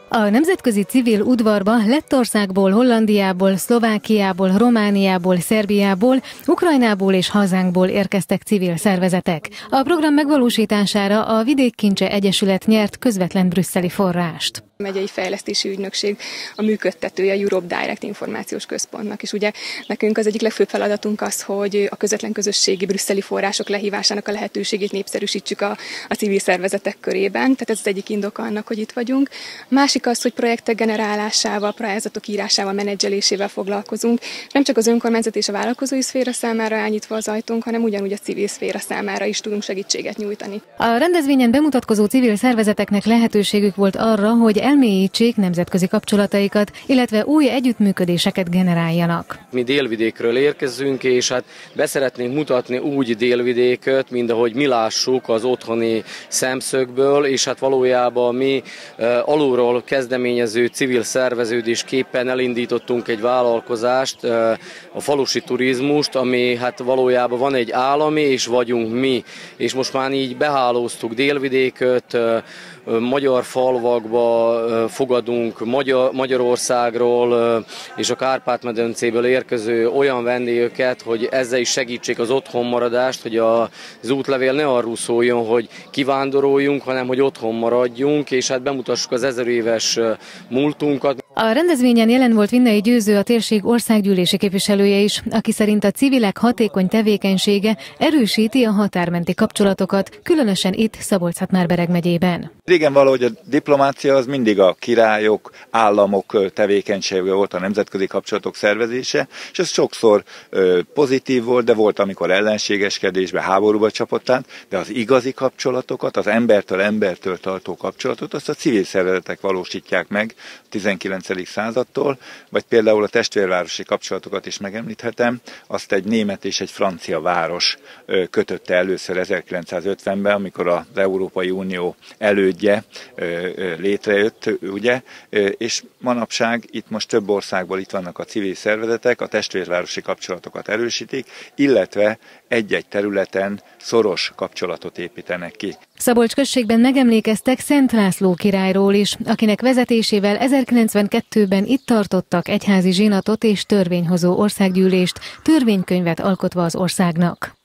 A nemzetközi civil udvarba Lettországból, Hollandiából, Szlovákiából, Romániából, Szerbiából, Ukrajnából és hazánkból érkeztek civil szervezetek. A program megvalósítására a Vidékkincse Egyesület nyert közvetlen brüsszeli forrást. A megyei fejlesztési ügynökség a működtetője a Europe Direct információs központnak, és ugye nekünk az egyik legfőbb feladatunk az, hogy a közvetlen közösségi brüsszeli források lehívásának a lehetőségét népszerűsítsük a civil szervezetek körében, tehát ez az egyik indok annak, hogy itt vagyunk. Másik az, hogy projektek generálásával, pályázatok írásával, menedzselésével foglalkozunk. Nem csak az önkormányzat és a vállalkozói szféra számára elnyitva az ajtónk, hanem ugyanúgy a civil szféra számára is tudunk segítséget nyújtani. A rendezvényen bemutatkozó civil szervezeteknek lehetőségük volt arra, hogy elmélyítsék nemzetközi kapcsolataikat, illetve új együttműködéseket generáljanak. Mi Délvidékről érkezünk, és hát beszeretnénk mutatni úgy Délvidéköt, mint ahogy mi lássuk az otthoni szemszögből, és hát valójában mi alulról kezdeményező civil szerveződésképpen elindítottunk egy vállalkozást, a falusi turizmust, ami hát valójában van egy állami, és vagyunk mi, és most már így behálóztuk Délvidéköt, magyar falvakba fogadunk Magyarországról és a Kárpát-medencéből érkező olyan vendégeket, hogy ezzel is segítsék az otthonmaradást, hogy az útlevél ne arról szóljon, hogy kivándoroljunk, hanem hogy otthon maradjunk, és hát bemutassuk az 1000 éves múltunkat. A rendezvényen jelen volt Vinnai Győző, a térség országgyűlési képviselője is, aki szerint a civilek hatékony tevékenysége erősíti a határmenti kapcsolatokat, különösen itt Szabolcs-Szatmár-Bereg megyében. Régen valahogy a diplomácia az mindig a királyok, államok tevékenysége volt, a nemzetközi kapcsolatok szervezése, és ez sokszor pozitív volt, de volt, amikor ellenségeskedésbe, háborúba csapott át, de az igazi kapcsolatokat, az embertől embertől tartó kapcsolatot, azt a civil szervezetek valósítják meg a 19. századtól, vagy például a testvérvárosi kapcsolatokat is megemlíthetem, azt egy német és egy francia város kötötte először 1950-ben, amikor az Európai Unió elődje létrejött, ugye, és manapság itt most több országból itt vannak a civil szervezetek, a testvérvárosi kapcsolatokat erősítik, illetve egy-egy területen szoros kapcsolatot építenek ki. Szabolcs községben megemlékeztek Szent László királyról is, akinek vezetésével 1092-ben itt tartottak egyházi zsinatot és törvényhozó országgyűlést, törvénykönyvet alkotva az országnak.